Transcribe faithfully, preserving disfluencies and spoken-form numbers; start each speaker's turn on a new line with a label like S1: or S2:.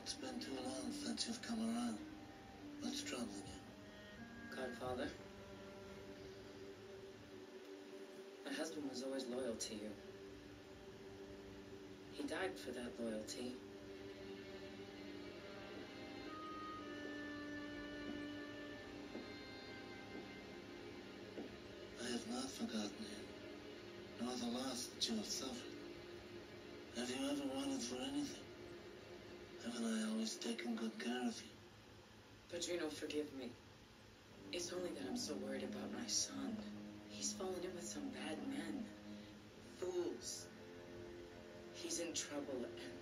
S1: It's been too long since you've come around. What's troubling you?
S2: Godfather, my husband was always loyal to you. He died for that loyalty.
S1: I have not forgotten you, nor the loss that you have suffered. Have you ever wanted for anything? Haven't I always taken good care of you?
S2: Padrino, forgive me. It's only that I'm so worried about my son. He's fallen in with some bad men. Fools. He's in trouble, and